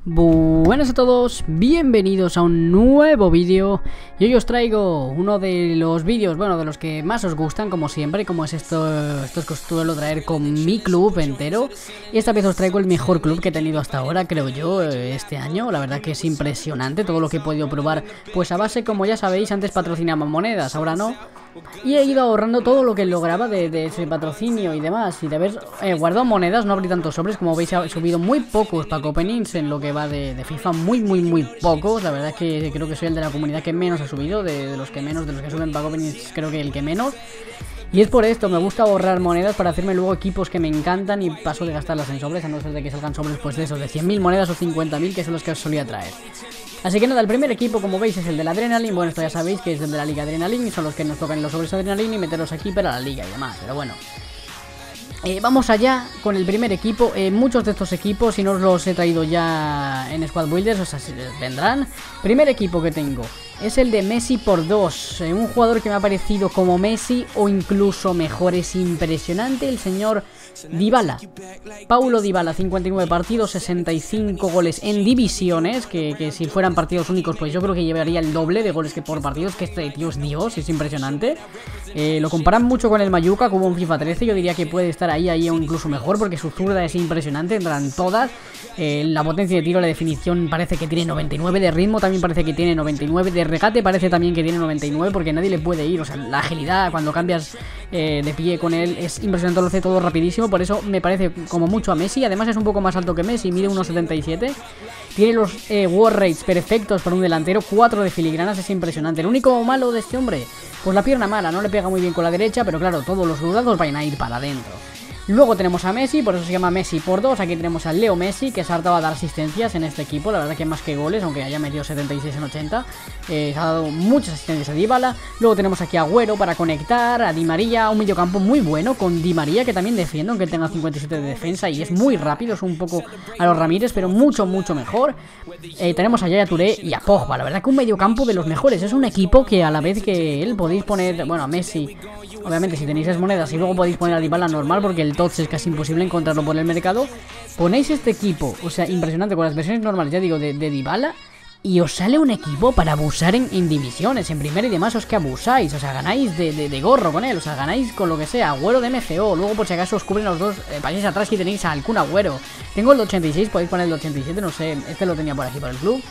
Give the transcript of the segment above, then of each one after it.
Buenas a todos, bienvenidos a un nuevo vídeo. Y hoy os traigo uno de los vídeos, bueno, de los que más os gustan, como siempre. Como es esto es que os suelo traer con mi club entero. Y esta vez os traigo el mejor club que he tenido hasta ahora, creo yo, este año. La verdad que es impresionante todo lo que he podido probar. Pues a base, como ya sabéis, antes patrocinaban monedas, ahora no. Y he ido ahorrando todo lo que lograba de ese patrocinio y demás. Y de haber guardado monedas, no abrí tantos sobres. Como veis, he subido muy pocos pack openings en lo que va de FIFA. Muy pocos. La verdad es que creo que soy el de la comunidad que menos ha subido. De los que menos, de los que suben pack openings, creo que el que menos. Y es por esto, me gusta ahorrar monedas para hacerme luego equipos que me encantan. Y paso de gastarlas en sobres, a no ser de que salgan sobres pues de esos, de 100.000 monedas o 50.000, que son los que os solía traer. Así que nada, el primer equipo, como veis, es el del Adrenaline. Bueno, esto ya sabéis que es el de la Liga Adrenaline y son los que nos tocan los sobres Adrenaline y meterlos aquí para la Liga y demás. Pero bueno, vamos allá con el primer equipo. Muchos de estos equipos, si no os los he traído ya en Squad Builders, o sea, vendrán. Primer equipo que tengo es el de Messi por 2. Un jugador que me ha parecido como Messi o incluso mejor. Es impresionante el señor Dybala. Paulo Dybala, 59 partidos, 65 goles en divisiones, que si fueran partidos únicos pues yo creo que llevaría el doble de goles que por partidos, que este tío es Dios, es impresionante. Lo comparan mucho con el Mayuca, como un FIFA 13, yo diría que puede estar ahí o incluso mejor, porque su zurda es impresionante, entran todas. La potencia de tiro, la definición parece que tiene 99, de ritmo también parece que tiene 99, de regate parece también que tiene 99, porque nadie le puede ir, o sea, la agilidad cuando cambias de pie con él es impresionante, lo hace todo rapidísimo, por eso me parece como mucho a Messi. Además es un poco más alto que Messi, mide 1,77, tiene los war rates perfectos para un delantero, 4 de filigranas, es impresionante. El único malo de este hombre, pues la pierna mala, no le pega muy bien con la derecha, pero claro, todos los zurdados van a ir para adentro. Luego tenemos a Messi, por eso se llama Messi por 2. Aquí tenemos a Leo Messi, que se ha hartado a dar asistencias en este equipo. La verdad que más que goles, aunque haya metido 76 en 80. Se ha dado muchas asistencias a Dybala. Luego tenemos aquí a Agüero para conectar, a Di María, un mediocampo muy bueno con Di María, que también defiende, aunque tenga 57 de defensa y es muy rápido, es un poco a los Ramírez, pero mucho mejor. Tenemos a Yaya Touré y a Pogba. La verdad que un mediocampo de los mejores. Es un equipo que a la vez que él podéis poner, bueno, a Messi, obviamente si tenéis esas monedas, y luego podéis poner a Dybala normal, porque el TOTS es casi imposible encontrarlo por el mercado. Ponéis este equipo, o sea, impresionante, con las versiones normales, ya digo, de Dybala, y os sale un equipo para abusar en divisiones, en primera y demás. Os que abusáis, o sea, ganáis de gorro con él, o sea, ganáis con lo que sea. Agüero de MCO, luego por si acaso os cubren los dos países atrás y tenéis al Kun Agüero. Tengo el de 86, podéis poner el de 87, no sé, este lo tenía por aquí por el club.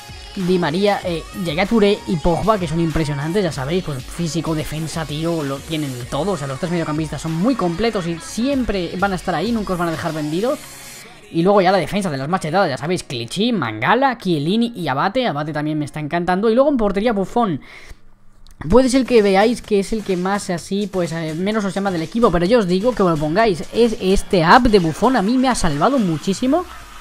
Di María, Yaya Touré y Pogba, que son impresionantes, ya sabéis, pues físico, defensa, tiro, lo tienen todo. O sea, los tres mediocampistas son muy completos y siempre van a estar ahí, nunca os van a dejar vendidos. Y luego ya la defensa de las machetadas, ya sabéis, Clichy, Mangala, Chiellini y Abate. Abate también me está encantando. Y luego en portería Buffon. Puede ser que veáis que es el que más así, pues menos os llama del equipo, pero yo os digo que lo pongáis. Es este up de Buffon, a mí me ha salvado muchísimo.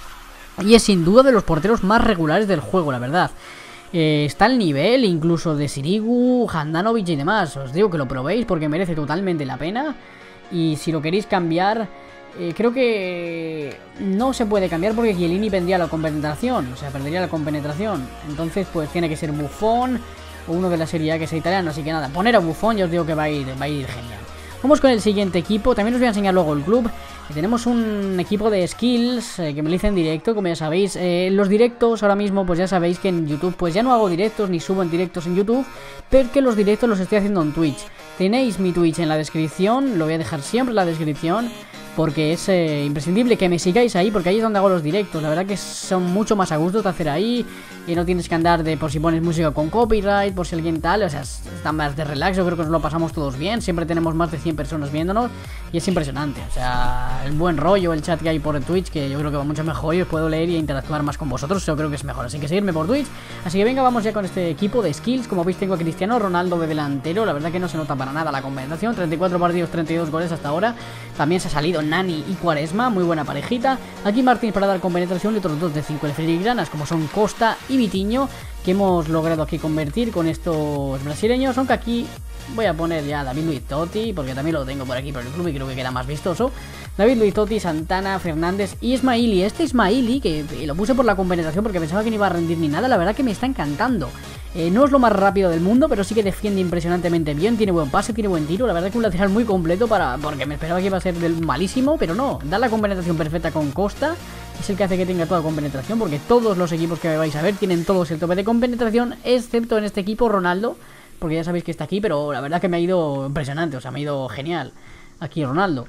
Y es sin duda de los porteros más regulares del juego, la verdad. Está al nivel incluso de Sirigu, Handanovic y demás. Os digo que lo probéis porque merece totalmente la pena. Y si lo queréis cambiar, creo que no se puede cambiar porque Chiellini vendría la compenetración. O sea, perdería la compenetración. Entonces pues tiene que ser Buffon o uno de la Serie A que sea italiano. Así que nada, poner a Buffon, yo os digo que va a ir genial. Vamos con el siguiente equipo, también os voy a enseñar luego el club. Tenemos un equipo de skills que me lo hice en directo, como ya sabéis. Los directos ahora mismo, pues ya sabéis que en YouTube pues ya no hago directos ni subo en directos en YouTube, pero que los directos los estoy haciendo en Twitch. Tenéis mi Twitch en la descripción, lo voy a dejar siempre en la descripción, porque es imprescindible que me sigáis ahí, porque ahí es donde hago los directos. La verdad que son mucho más a gusto de hacer ahí, y no tienes que andar de por si pones música con copyright, por si alguien tal, o sea, está más de relax. Yo creo que nos lo pasamos todos bien, siempre tenemos más de 100 personas viéndonos y es impresionante. O sea, el buen rollo, el chat que hay por Twitch, que yo creo que va mucho mejor y os puedo leer y interactuar más con vosotros, yo creo que es mejor, así que seguirme por Twitch. Así que venga, vamos ya con este equipo de skills. Como veis tengo a Cristiano Ronaldo de delantero, la verdad que no se nota para nada la combinación, 34 partidos, 32 goles hasta ahora. También se ha salido Nani y Quaresma, muy buena parejita. Aquí Martins para dar compenetración y otros dos de 5 de filigranas, como son Costa y Vitinho, que hemos logrado aquí convertir con estos brasileños. Aunque aquí voy a poner ya a David Luiz Totti, porque también lo tengo por aquí por el club y creo que queda más vistoso. David Luiz Totti, Santana, Fernández y Ismaili. Este Ismaili, que lo puse por la compenetración porque pensaba que no iba a rendir ni nada, la verdad que me está encantando. No es lo más rápido del mundo, pero sí que defiende impresionantemente bien. Tiene buen pase, tiene buen tiro. La verdad que un lateral muy completo porque me esperaba que iba a ser malísimo, pero no. Da la compenetración perfecta con Costa. es el que hace que tenga toda compenetración, porque todos los equipos que vais a ver tienen todos el tope de compenetración, excepto en este equipo Ronaldo, porque ya sabéis que está aquí, pero la verdad que me ha ido impresionante, o sea, me ha ido genial aquí Ronaldo.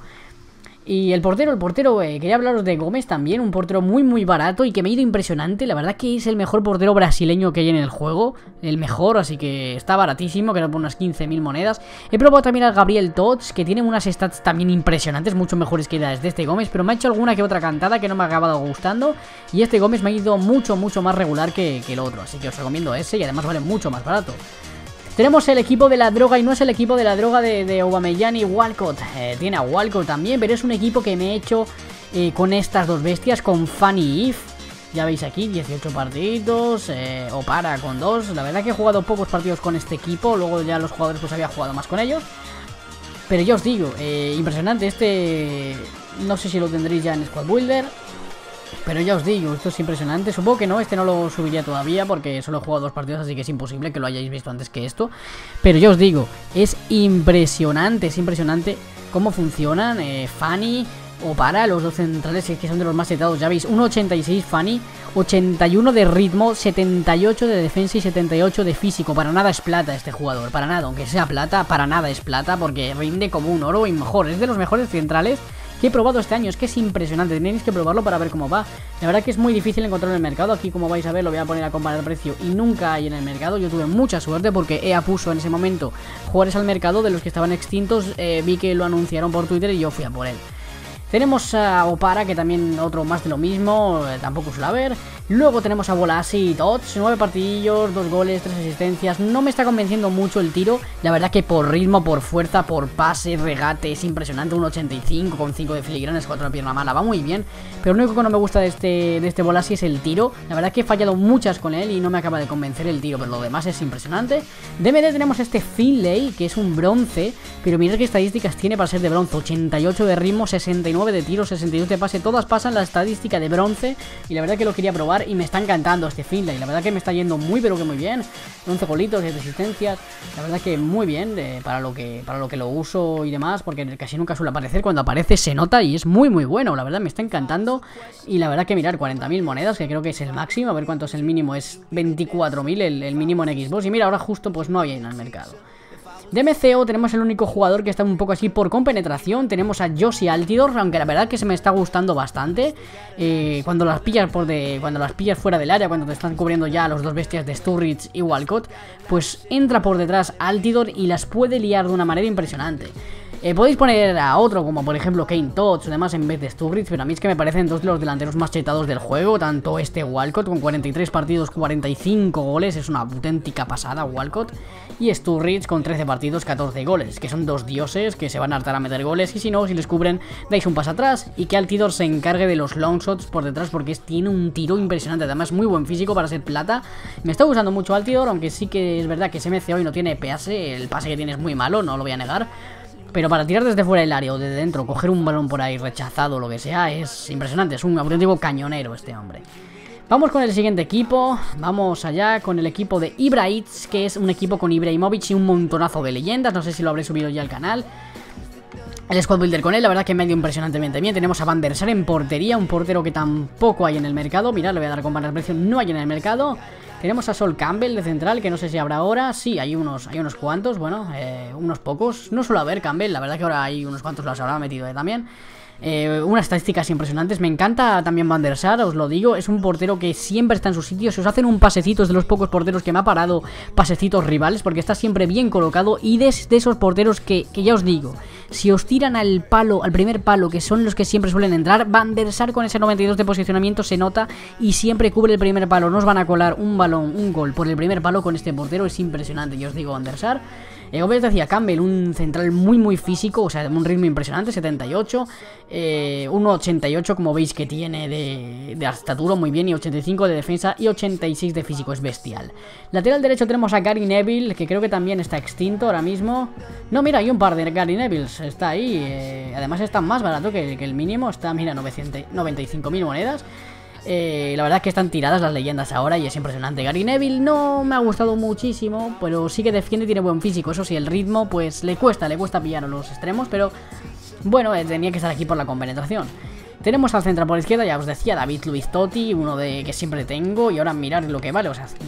Y el portero, quería hablaros de Gómez también, un portero muy barato y que me ha ido impresionante. La verdad que es el mejor portero brasileño que hay en el juego, el mejor, así que está baratísimo, que era por unas 15.000 monedas. He probado también al Gabriel Tots, que tiene unas stats también impresionantes, mucho mejores que las de este Gómez, pero me ha hecho alguna que otra cantada que no me ha acabado gustando. Y este Gómez me ha ido mucho más regular que el otro, así que os recomiendo ese y además vale mucho más barato. Tenemos el equipo de la droga y no es el equipo de la droga de Aubameyang y Walcott. Tiene a Walcott también, pero es un equipo que me he hecho con estas dos bestias, con Fanny y If. Ya veis aquí, 18 partidos, Opara con 2. La verdad que he jugado pocos partidos con este equipo, luego ya los jugadores pues había jugado más con ellos. Pero ya os digo, impresionante este... No sé si lo tendréis ya en Squad Builder, pero ya os digo, esto es impresionante. Supongo que no, este no lo subiría todavía porque solo he jugado 2 partidos, así que es imposible que lo hayáis visto antes que esto. Pero ya os digo, es impresionante cómo funcionan Fanny o para los dos centrales, que son de los más setados. Ya veis, 1.86 Fanny, 81 de ritmo, 78 de defensa y 78 de físico. Para nada es plata este jugador, para nada, aunque sea plata, para nada es plata, porque rinde como un oro y mejor. Es de los mejores centrales que he probado este año, es que es impresionante, tenéis que probarlo para ver cómo va. La verdad que es muy difícil encontrarlo en el mercado, aquí como vais a ver lo voy a poner a comparar el precio y nunca hay en el mercado. Yo tuve mucha suerte porque EA puso en ese momento jugadores al mercado de los que estaban extintos, vi que lo anunciaron por Twitter y yo fui a por él. Tenemos a Opara, que también otro más de lo mismo, tampoco suele haber. Luego tenemos a Bolasie y Tots, 9 partidillos, 2 goles, 3 asistencias. No me está convenciendo mucho el tiro. La verdad que por ritmo, por fuerza, por pase, regate, es impresionante. 1.85 con 5 de filigranas, 4 de pierna mala, va muy bien. Pero lo único que no me gusta de este Bolasie es el tiro. La verdad que he fallado muchas con él y no me acaba de convencer el tiro, pero lo demás es impresionante. De MD tenemos este Finlay, que es un bronce, pero mirad qué estadísticas tiene para ser de bronce. 88 de ritmo, 69 de tiro, 62 de pase, todas pasan la estadística de bronce. Y la verdad que lo quería probar y me está encantando este Finlay. La verdad que me está yendo muy pero que muy bien. 11 golitos, 10 asistencias. La verdad que muy bien para lo que lo uso y demás, porque casi nunca suele aparecer. Cuando aparece se nota y es muy bueno. La verdad me está encantando. Y la verdad que mirar, 40.000 monedas, que creo que es el máximo. A ver cuánto es el mínimo, es 24.000 el mínimo en Xbox. Y mira, ahora justo pues no había en el mercado. De MCO tenemos el único jugador que está un poco así por compenetración. Tenemos a Josie Altidore, aunque la verdad que se me está gustando bastante. Cuando las pillas fuera del área, cuando te están cubriendo ya los dos bestias de Sturridge y Walcott, pues entra por detrás Altidore y las puede liar de una manera impresionante. Podéis poner a otro, como por ejemplo Kane Tots o demás en vez de Sturridge, pero a mí es que me parecen dos de los delanteros más chetados del juego. Tanto este Walcott con 43 partidos, 45 goles, es una auténtica pasada Walcott. Y Sturridge con 13 partidos, 14 goles, que son dos dioses que se van a hartar a meter goles. Y si no, si les cubren, dais un paso atrás. Y que Altidore se encargue de los long shots por detrás, porque tiene un tiro impresionante. Además muy buen físico para ser plata. Me está gustando mucho Altidore, aunque sí que es verdad que SMC hoy no tiene pase. El pase que tiene es muy malo, no lo voy a negar. Pero para tirar desde fuera del área o desde dentro, coger un balón por ahí rechazado o lo que sea, es impresionante. Es un auténtico cañonero este hombre. Vamos con el siguiente equipo. Vamos allá con el equipo de Ibrahimovic, que es un equipo con Ibrahimovic y un montonazo de leyendas. No sé si lo habré subido ya al canal. El Squad Builder con él, la verdad que me ha ido impresionantemente bien. Tenemos a Van der Sar en portería, un portero que tampoco hay en el mercado. Mirad, le voy a dar con el precio, no hay en el mercado. Tenemos a Sol Campbell de central, que no sé si habrá ahora. Sí, hay unos cuantos, bueno, unos pocos. No suelo haber Campbell, la verdad que ahora hay unos cuantos, los habrá metido también. Unas estadísticas impresionantes. Me encanta también Van der Sar, os lo digo. Es un portero que siempre está en su sitio. Si os hacen un pasecito, es de los pocos porteros que me ha parado pasecitos rivales, porque está siempre bien colocado. Y de esos porteros que ya os digo, si os tiran al primer palo, que son los que siempre suelen entrar, Van der Sar con ese 92 de posicionamiento se nota y siempre cubre el primer palo. No os van a colar un balón, un gol por el primer palo con este portero. Es impresionante, yo os digo, Van der Sar. Como os decía, Campbell, un central muy físico, o sea, un ritmo impresionante, 78, 1.88 como veis que tiene de estatura, muy bien, y 85 de defensa y 86 de físico, es bestial. Lateral derecho tenemos a Gary Neville, que creo que también está extinto ahora mismo. No, mira, hay un par de Gary Nevilles, está ahí, además está más barato que el mínimo, está, mira, 95.000 monedas. La verdad es que están tiradas las leyendas ahora y es impresionante. Gary Neville no me ha gustado muchísimo, pero sí que defiende y tiene buen físico. Eso sí, el ritmo pues le cuesta pillar a los extremos, pero bueno, tenía que estar aquí por la compenetración. Tenemos al central por izquierda, ya os decía, David Luiz Totti, uno de que siempre tengo. Y ahora mirad lo que vale, o sea,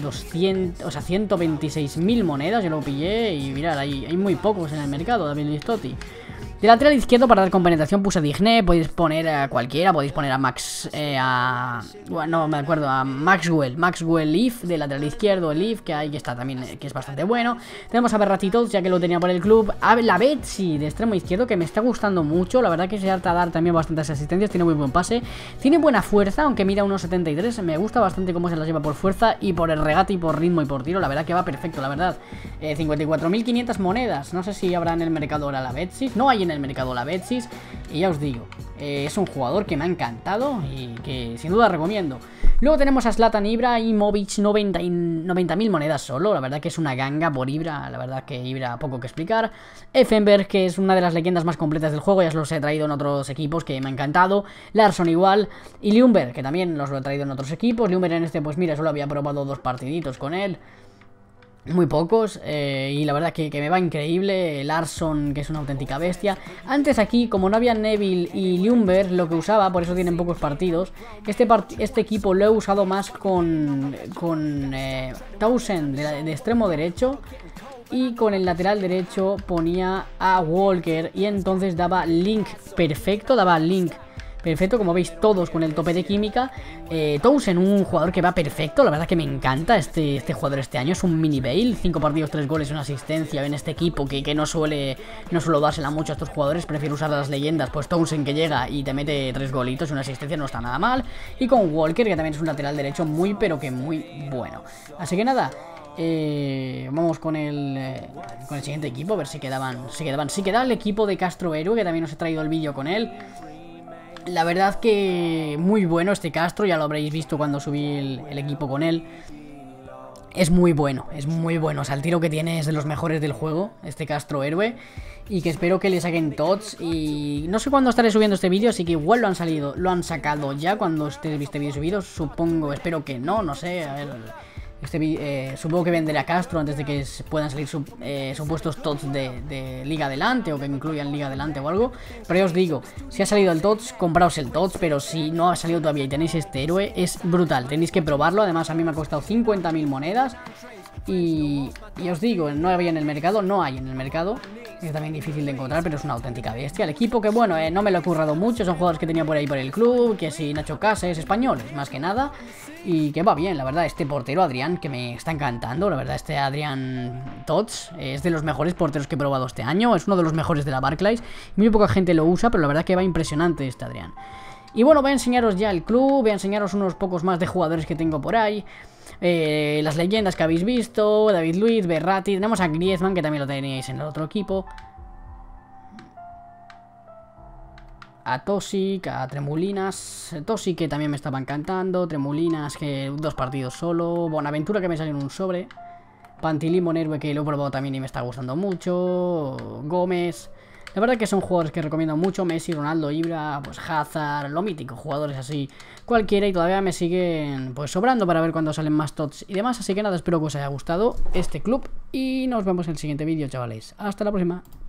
126.000 monedas. Yo lo pillé y mirad, hay muy pocos en el mercado, David Luiz Totti. De lateral izquierdo, para dar compenetración, puse a Digne. Podéis poner a cualquiera, podéis poner a bueno, no me acuerdo, a Maxwell Leaf, de lateral izquierdo, el Leaf, que ahí está también, que es bastante bueno. Tenemos a Berratitos, ya que lo tenía por el club. A la Betsy, de extremo izquierdo, que me está gustando mucho. La verdad que se harta dar también bastantes asistencias, tiene muy buen pase. Tiene buena fuerza, aunque mida 1,73. Me gusta bastante cómo se las lleva por fuerza y por el regate y por ritmo y por tiro. La verdad que va perfecto, la verdad. 54.500 monedas. No sé si habrá en el mercado ahora la Betsy. No hay en el mercado la Betsis. Y ya os digo, es un jugador que me ha encantado y que sin duda recomiendo. Luego tenemos a Zlatan Ibrahimovic, 90.000 monedas solo. La verdad que es una ganga por Ibra. La verdad que Ibra, poco que explicar. Effenberg, que es una de las leyendas más completas del juego. Ya os los he traído en otros equipos, que me ha encantado. Larsson igual. Y Ljungberg, que también los lo he traído en otros equipos. Ljungberg en este, pues mira, solo había probado 2 partiditos con él. Muy pocos, y la verdad que me va increíble. Larsson, que es una auténtica bestia. Antes aquí, como no había Neville y Ljungberg, lo que usaba, por eso tienen pocos partidos, este equipo lo he usado más con Townsend de extremo derecho. Y con el lateral derecho ponía a Walker, y entonces daba link perfecto, perfecto, como veis todos con el tope de química. Townsend, un jugador que va perfecto. La verdad que me encanta este jugador este año. Es un mini Bale, 5 partidos, 3 goles, una asistencia en este equipo que no suelo dársela mucho a estos jugadores. Prefiero usar a las leyendas. Pues Townsend, que llega y te mete 3 golitos y una asistencia, no está nada mal. Y con Walker, que también es un lateral derecho muy pero que muy bueno. Así que nada, vamos con el siguiente equipo, a ver si quedaban. Sí queda el equipo de Castro Héroe, que también os he traído el vídeo con él. La verdad que muy bueno este Castro, ya lo habréis visto cuando subí el equipo con él. Es muy bueno, o sea, el tiro que tiene es de los mejores del juego, este Castro Héroe. Y que espero que le saquen tots. Y no sé cuándo estaré subiendo este vídeo, así que igual lo han sacado ya cuando este vídeo subido. Supongo, espero que no sé, a ver. Supongo que venderé a Castro antes de que puedan salir supuestos TOTS de Liga Adelante, o que incluyan Liga Adelante o algo. Pero ya os digo, si ha salido el TOTS, compraos el TOTS. Pero si no ha salido todavía y tenéis este héroe, es brutal, tenéis que probarlo. Además a mí me ha costado 50.000 monedas. Y os digo, no había en el mercado, no hay en el mercado. Es también difícil de encontrar, pero es una auténtica bestia. El equipo, que bueno, no me lo he currado mucho. Son jugadores que tenía por ahí por el club. Que si Nacho Cases, españoles, más que nada. Y que va bien, la verdad, este portero Adrián, que me está encantando. La verdad, este Adrián Tots es de los mejores porteros que he probado este año. Es uno de los mejores de la Barclays. Muy poca gente lo usa, pero la verdad que va impresionante este Adrián. Y bueno, voy a enseñaros ya el club. Voy a enseñaros unos pocos más de jugadores que tengo por ahí. Las leyendas que habéis visto: David Luiz, Berratti. Tenemos a Griezmann, que también lo teníais en el otro equipo. A Tošić, a Tremulinas. Tošić, que también me estaba encantando. Tremulinas, que 2 partidos solo. Bonaventura, que me salió en un sobre. Pantilimon Héroe, que lo he probado también y me está gustando mucho. Gómez. La verdad que son jugadores que recomiendo mucho. Messi, Ronaldo, Ibra, pues Hazard, lo mítico, jugadores así cualquiera. Y todavía me siguen pues sobrando para ver cuándo salen más tots y demás. Así que nada, espero que os haya gustado este club y nos vemos en el siguiente vídeo, chavales. Hasta la próxima.